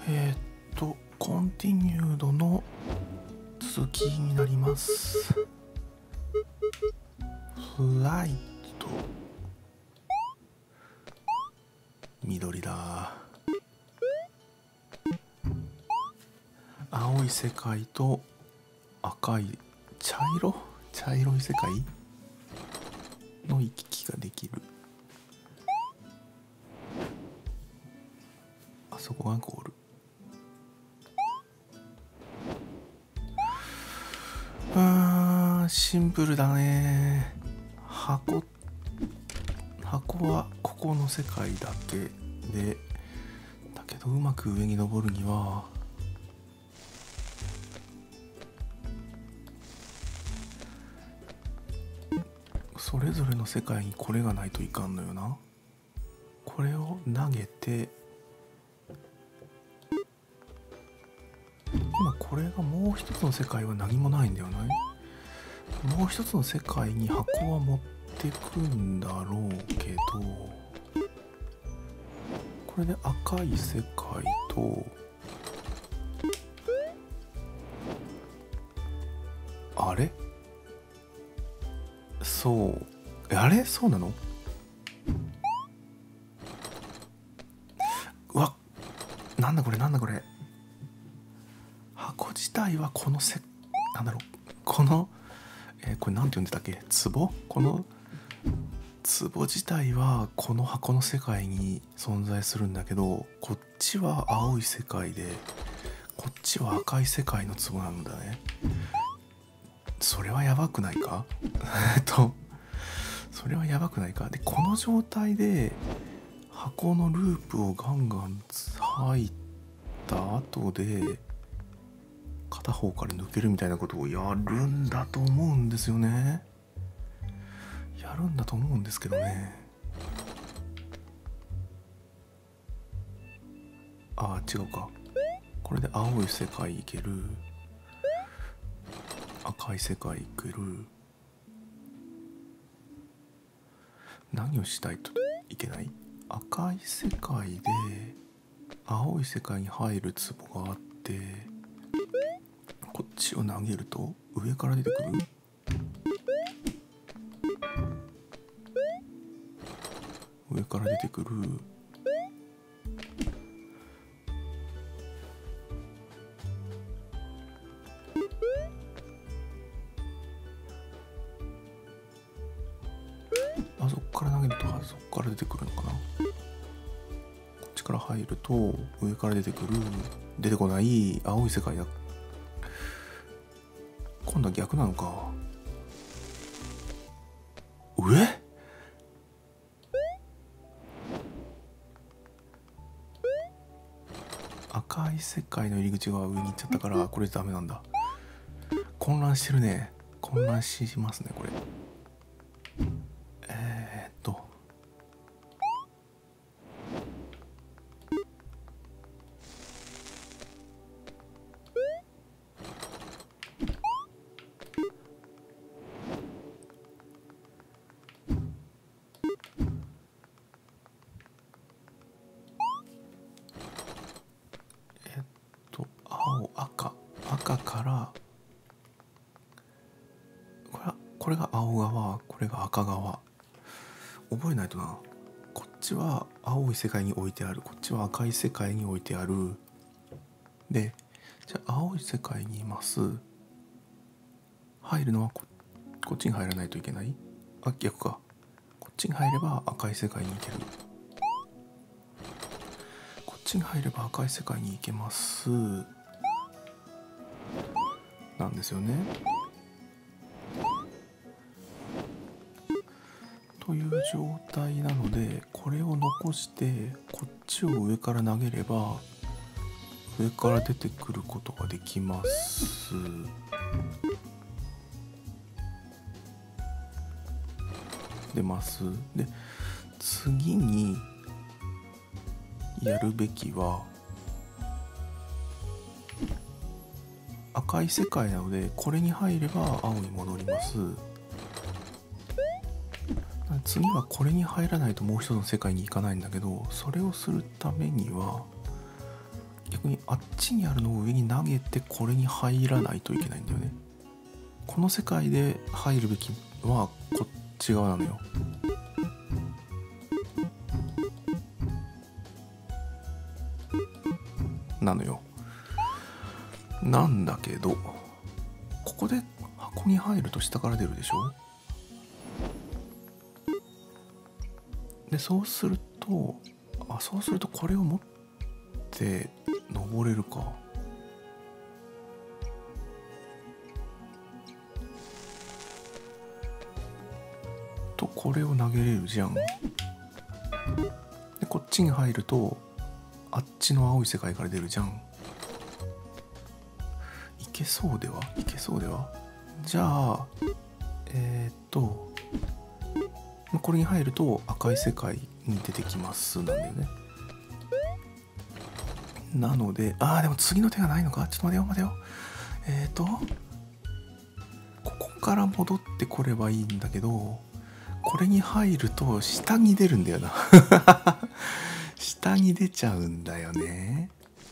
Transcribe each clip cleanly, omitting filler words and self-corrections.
コンティニュードの続きになります。フライト、緑だ。青い世界と赤い茶色い世界の行き来ができる。あそこがゴール。シンプルだね。箱はここの世界だけで、だけどうまく上に登るにはそれぞれの世界にこれがないといかんのよな。これを投げて、今これがもう一つの世界は何もないんだよね。もう一つの世界に箱は持ってくんだろうけど、これで赤い世界とあれ、そうなの？うわ、なんだこれ箱自体はこのこのこれなんて呼んでたっけ、壺？この壺自体はこの箱の世界に存在するんだけど、こっちは青い世界でこっちは赤い世界の壺なんだね。それはやばくないかそれはやばくないか。でこの状態で箱のループをガンガン入った後で片方から抜けるみたいなことをやるんだと思うんですよね。やるんだと思うんですけどね。ああ違うか。これで青い世界行ける、赤い世界行ける。何をしたいといけない？赤い世界で青い世界に入る壺があって、こっちを投げると上から出てくる。上から出てくる。あそこから投げるとあそこから出てくるのかな。こっちから入ると上から出てくる。出てこない。青い世界だ。今度は逆なのか。上？赤い世界の入り口が上に行っちゃったから、これダメなんだ。混乱してるね。混乱しますねこれ。赤からこれが青側、これが赤側。覚えないとな。こっちは青い世界に置いてある、こっちは赤い世界に置いてある。でじゃあ青い世界にいます。入るのはこっちに入らないといけない。あ、逆か。こっちに入れば赤い世界に行ける。こっちに入れば赤い世界に行けますなんですよね。という状態なので、これを残してこっちを上から投げれば上から出てくることができます。出ます。で次にやるべきは赤い世界なので、これに入れば青に戻ります。次はこれに入らないともう一つの世界に行かないんだけど、それをするためには逆にあっちにあるのを上に投げてこれに入らないといけないんだよね。この世界で入るべきはこっち側なのよ。なんだけど、ここで箱に入ると下から出るでしょ。でそうするとこれを持って登れるか。とこれを投げれるじゃん。でこっちに入るとあっちの青い世界から出るじゃん。いけそうでは。じゃあこれに入ると赤い世界に出てきますなんだよね。なのででも次の手がないのか。ちょっと待てよ。ここから戻ってこればいいんだけど、これに入ると下に出るんだよな下に出ちゃうんだよね。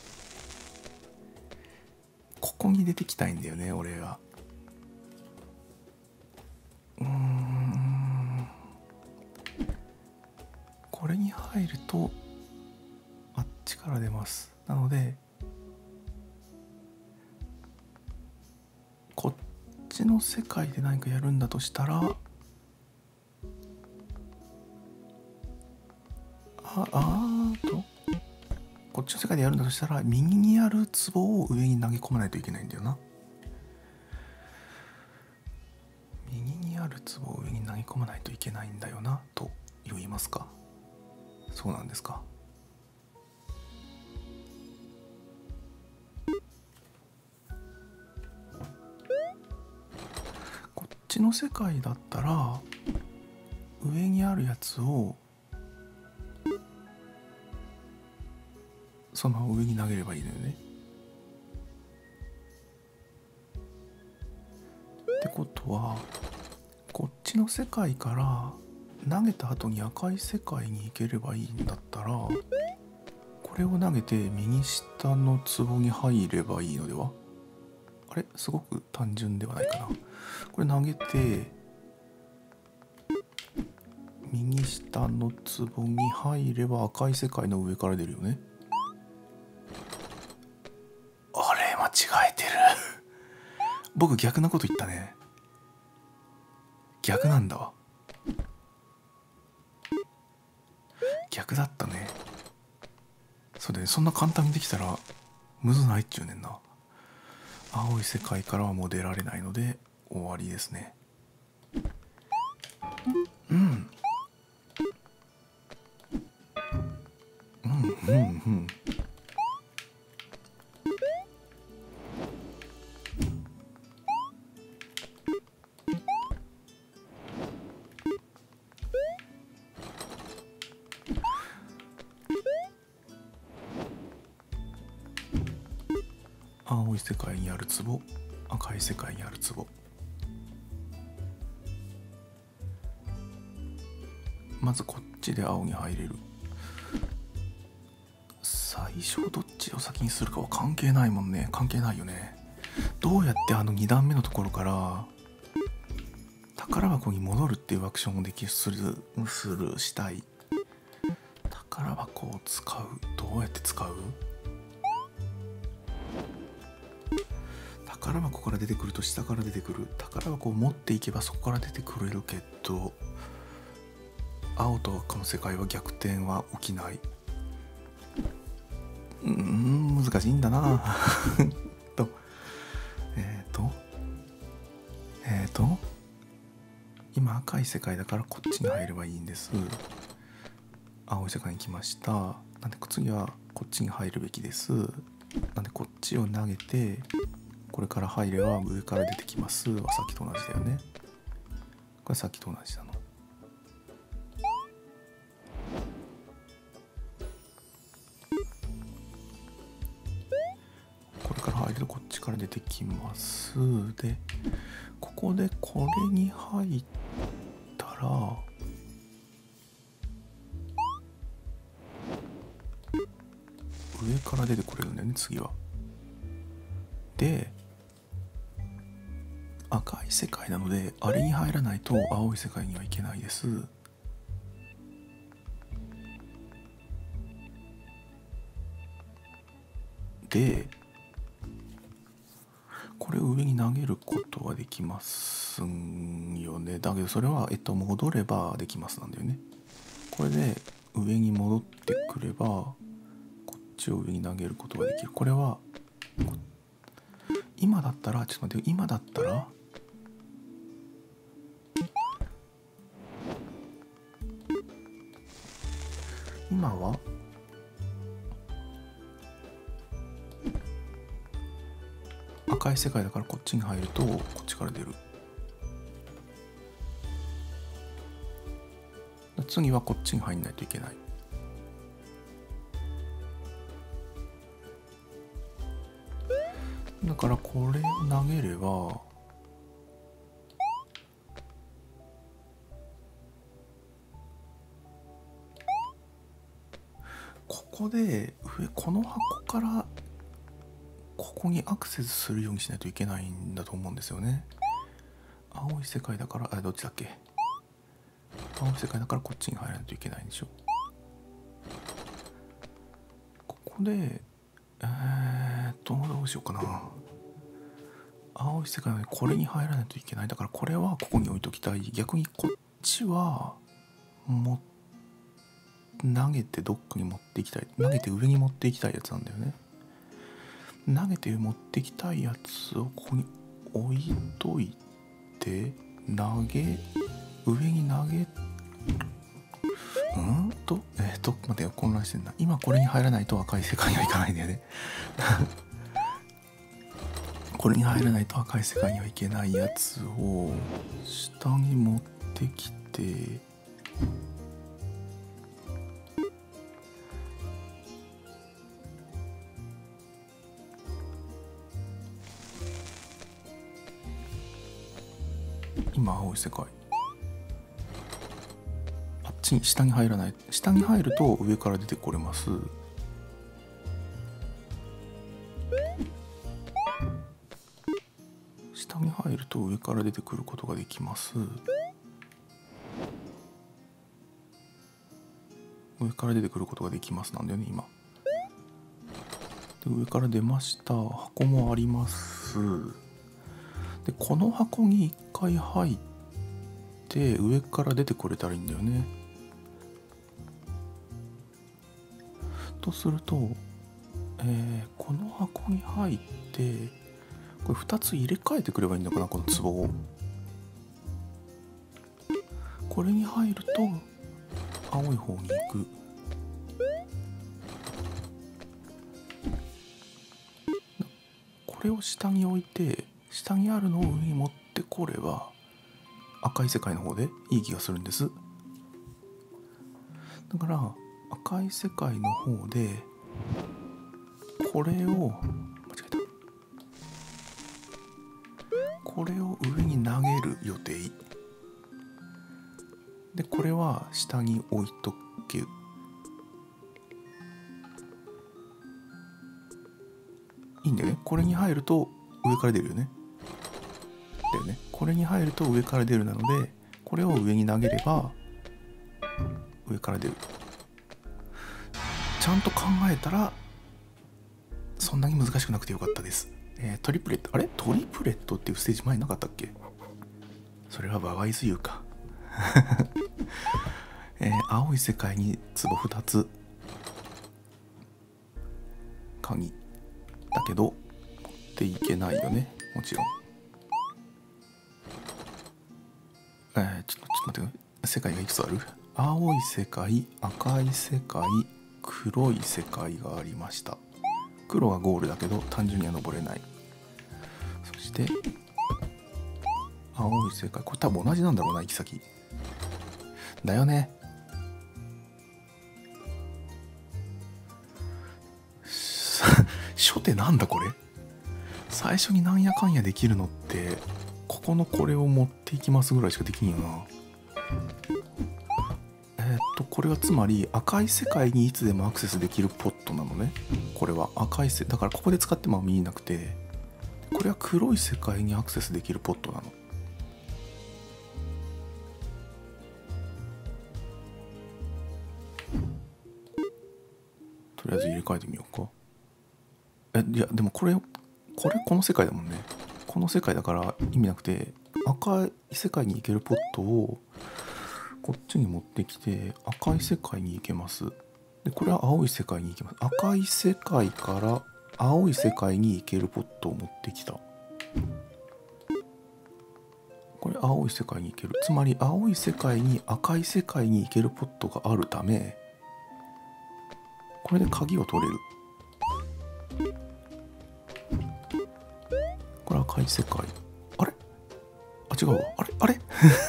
ここに出てきたいんだよね俺は。これに入るとあっちから出ます。なのでこっちの世界で何かやるんだとしたらこっちの世界でやるんだとしたら右にある壺を上に投げ込まないといけないんだよな。右にある壺を上に投げ込まないといけないんだよなと言いますか。そうなんですか。こっちの世界だったら上にあるやつをその上に投げればいいのよね。ってことはこっちの世界から投げた後に赤い世界に行ければいいんだったら、これを投げて右下の壺に入ればいいのでは。あれすごく単純ではないかな。これ投げて右下の壺に入れば赤い世界の上から出るよね。あれ間違えてる僕逆なこと言ったね。逆なんだわ。逆だったね。それでそんな簡単にできたらむずないっちゅうねんな。青い世界からはもう出られないので終わりですね。青い世界にある壺、赤い世界にある壺。まずこっちで青に入れる。最初どっちを先にするかは関係ないもんね。関係ないよね。どうやって2段目のところから宝箱に戻るっていうアクションをしたい。宝箱を使う。どうやって使う？宝箱から出てくると下から出てくる。宝箱を持っていけばそこから出てくれるけど、青と赤の世界は逆転は起きない。難しいんだな今赤い世界だからこっちに入ればいいんです。青い世界に来ました。なんで次はこっちに入るべきです。なんでこっちを投げてこれから入れば上から出てきますはさっきと同じだよね。これさっきと同じなの。これから入るとこっちから出てきます。でここでこれに入ったら上から出てこれるんだよね次は。で赤い世界なのであれに入らないと青い世界には行けないです。でこれを上に投げることはできますんよね。だけどそれは戻ればできますなんだよね。これで上に戻ってくればこっちを上に投げることができる。これは今だったらちょっと待って、今だったら今は赤い世界だからこっちに入るとこっちから出る。次はこっちに入んないといけない。だからこれを投げればここでこの箱からここにアクセスするようにしないといけないんだと思うんですよね。青い世界だからどっちだっけ。青い世界だからこっちに入らないといけないんでしょ。ここでどうしようかな。青い世界なのでこれに入らないといけない。だからこれはここに置いときたい。逆にこっちは投げてどっかに持っていきたい。投げて上に持っていきたいやつなんだよね。投げて持ってきたいやつをここに置いといて上に投げ待ってよ、混乱してんな。今これに入らないと赤い世界にはいかないんだよねこれに入らないと赤い世界にはいけないやつを下に持ってきて今青い世界あっちに下に入らない。下に入ると上から出てこれます。下に入ると上から出てくることができます。上から出てくることができますなんだよね今。で上から出ました。箱もあります。でこの箱に一回入って上から出てこれたらいいんだよね。とすると、この箱に入ってこれ2つ入れ替えてくればいいのかな、この壺を。これに入ると青い方に行く。これを下に置いて下にあるのを上に持ってこれば赤い世界の方でいい気がするんです。だから赤い世界の方でこれをこれを上に投げる予定で、これは下に置いとける。いいんだよね。これに入ると上から出るよね。だよね。これに入ると上から出るなのでこれを上に投げれば上から出る。ちゃんと考えたらそんなに難しくなくてよかったです。トリプレット、あれトリプレットっていうステージ前なかったっけ。それはバワイズユーか青い世界に壺2つ鍵だけど持っていけないよね、もちろん。ちょっと待って、世界がいくつある？青い世界、赤い世界、黒い世界がありました。黒がゴールだけど単純には登れない。そして青い世界、これ多分同じなんだろうな、行き先だよね。初手なんだこれ。最初になんやかんやできるのってここのこれを持っていきますぐらいしかできんよな。 これはつまり赤い世界にいつでもアクセスできるポットなのね。これは赤いだからここで使っても意味なくて、これは黒い世界にアクセスできるポットなの。とりあえず入れ替えてみようか。いやでもこの世界だもんね。この世界だから意味なくて、赤い世界に行けるポットをこっちに持ってきて赤い世界に行けます。でこれは青い世界に行けます。赤い世界から青い世界に行けるポットを持ってきた。これ青い世界に行ける。つまり青い世界に赤い世界に行けるポットがあるため、これで鍵を取れる。これ赤い世界。あれ？あ、違うわ。あれ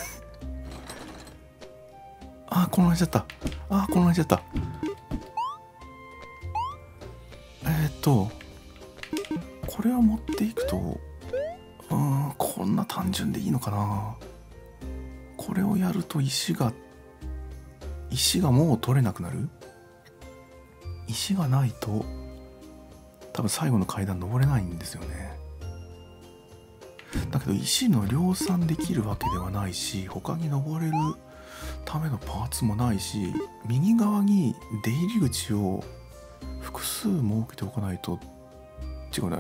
混乱しちゃった。混乱しちゃった。これを持っていくと、こんな単純でいいのかな。これをやると石がもう取れなくなる。石がないと多分最後の階段登れないんですよね。だけど石の量産できるわけではないし、他に登れるためのパーツもないし、右側に出入り口を複数設けておかないと、違うな、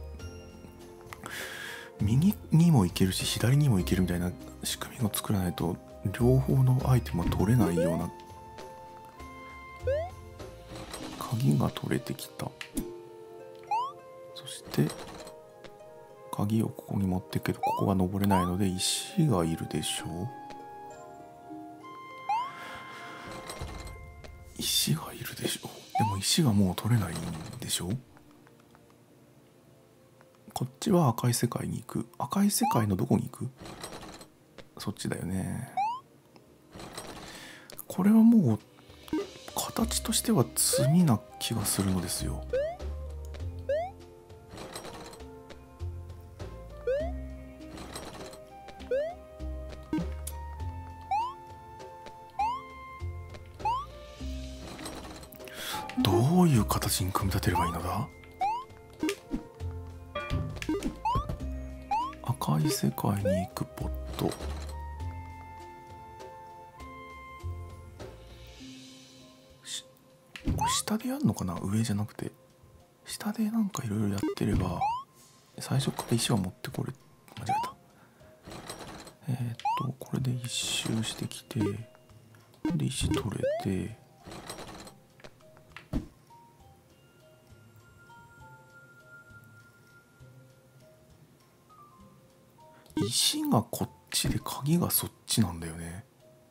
右にも行けるし左にも行けるみたいな仕組みを作らないと両方のアイテムは取れないような。鍵が取れてきた。そして鍵をここに持っていくけど、ここが登れないので石がいるでしょう。石がいるでしょ。でも石がもう取れないんでしょ。こっちは赤い世界に行く。赤い世界のどこに行く？そっちだよね。これはもう形としては詰みな気がするのですよ。どういう形に組み立てればいいのだ？赤い世界に行くポット。これ下でやるのかな？上じゃなくて下でなんかいろいろやってれば最初から石は持ってこれ。間違えた。これで一周してきて、で石取れて、石がこっちで鍵がそっちなんだよね。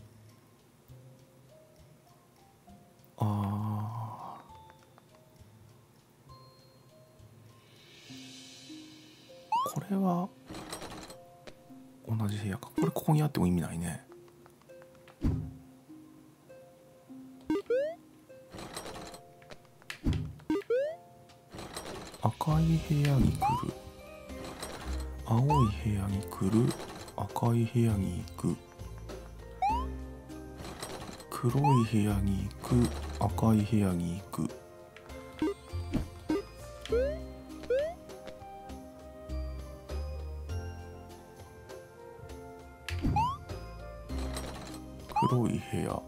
これは同じ部屋か。これここにあっても意味ないね。赤い部屋に来る。青い部屋に来る。赤い部屋に行く。黒い部屋に行く。赤い部屋に行く。黒い部屋。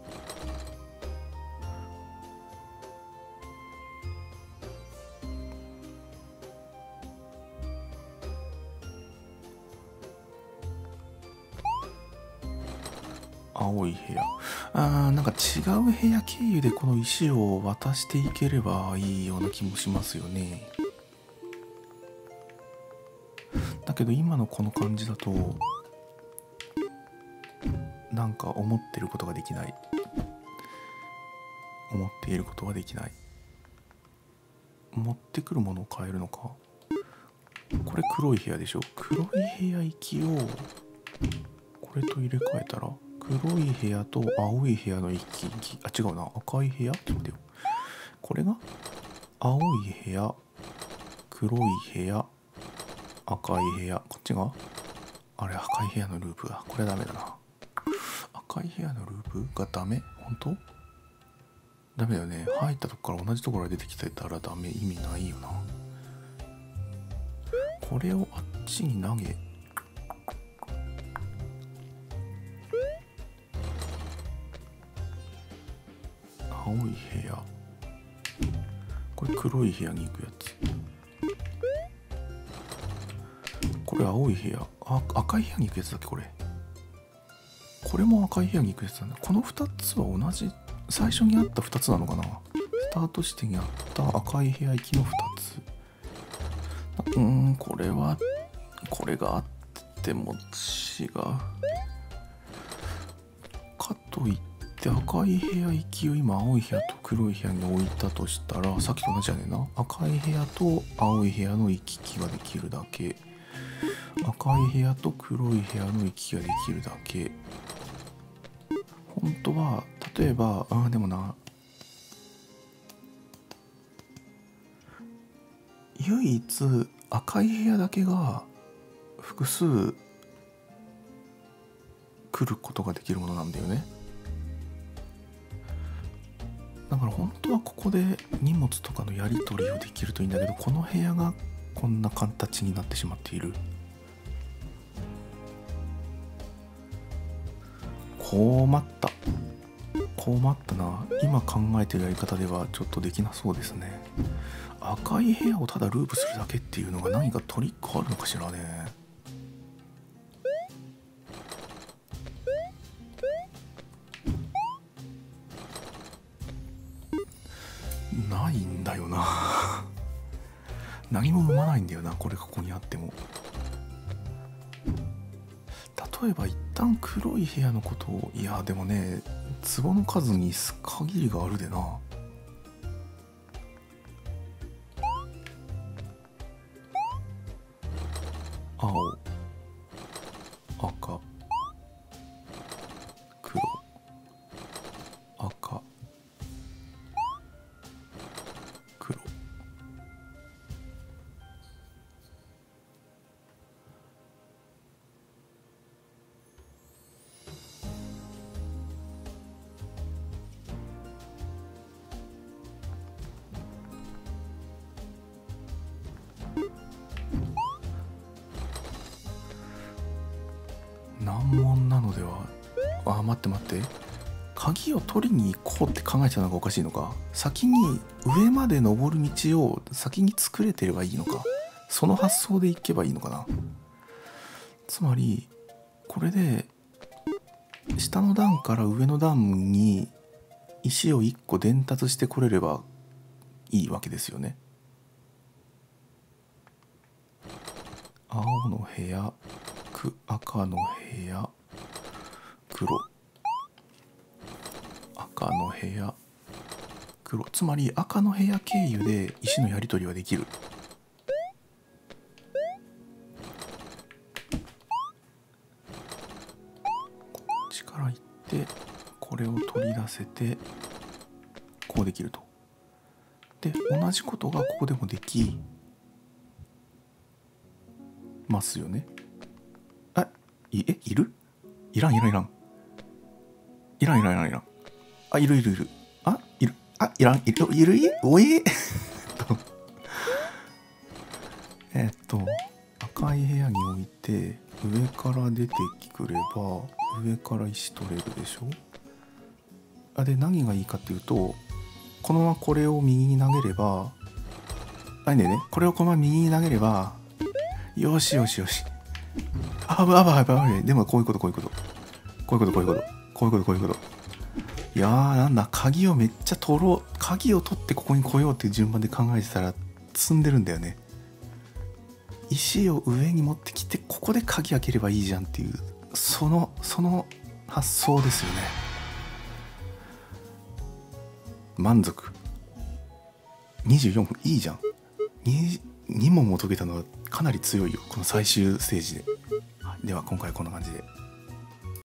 青い部屋。なんか違う部屋経由でこの石を渡していければいいような気もしますよね。だけど今のこの感じだとなんか思ってることができない。思っていることはできない。持ってくるものを変えるのか。これ黒い部屋でしょ。黒い部屋行きをこれと入れ替えたら、黒い部屋と青い部屋の行き来、違うな、赤い部屋ちょっと待ってよ。これが青い部屋、黒い部屋、赤い部屋。こっちがあれ、赤い部屋のループだ。これはダメだな。赤い部屋のループがダメ？本当？ ダメだよね。入ったとこから同じところが出てきてたらダメ。意味ないよな。これをあっちに投げ、青い部屋、これ黒い部屋に行くやつ、これ青い部屋、赤い部屋に行くやつだっけ。これも赤い部屋に行くやつなんだ。この2つは同じ、最初にあった2つなのかな。スタート地点にあった赤い部屋行きの2つ。これがあっても違うかといって赤い部屋行きを今青い部屋と黒い部屋に置いたとしたら、さっきと同じやねんな。赤い部屋と青い部屋の行き来ができるだけ、赤い部屋と黒い部屋の行き来ができるだけ。本当は例えばでもな、唯一赤い部屋だけが複数来ることができるものなんだよね。だから本当はここで荷物とかのやり取りをできるといいんだけど、この部屋がこんな形になってしまっている。困ったな。今考えてるやり方ではちょっとできなそうですね。赤い部屋をただループするだけっていうのが何かトリックあるのかしらね。ないんだよな何も生まないんだよな、これがここにあっても。例えば一旦黒い部屋のことを、いやでもね、壺の数に限りがあるでな。青、赤、黒、赤、黒。難問なのでは。待って、鍵を取りに行こうって考えちゃうのがおかしいのか。先に上まで登る道を先に作れてればいいのか。その発想で行けばいいのかな。つまりこれで下の段から上の段に石を1個伝達してこれればいいわけですよね。青の部屋、赤の部屋、黒、赤の部屋、黒。つまり赤の部屋経由で石のやり取りはできる。こっちから行ってこれを取り出せてこうできると。で同じことがここでもできますよね。いる？いらん。いる。いる。おえ赤い部屋に置いて上から出てくれば上から石取れるでしょ。で何がいいかっていうと、このままこれを右に投げればこれをこのまま右に投げればよし。でもこういうこと。いやー、なんだ、鍵をめっちゃ取ろう。鍵を取ってここに来ようっていう順番で考えてたら積んでるんだよね。石を上に持ってきてここで鍵開ければいいじゃんっていう、その発想ですよね。満足。24分いいじゃん。2問も解けたのはかなり強いよ、この最終ステージで。では今回はこんな感じで。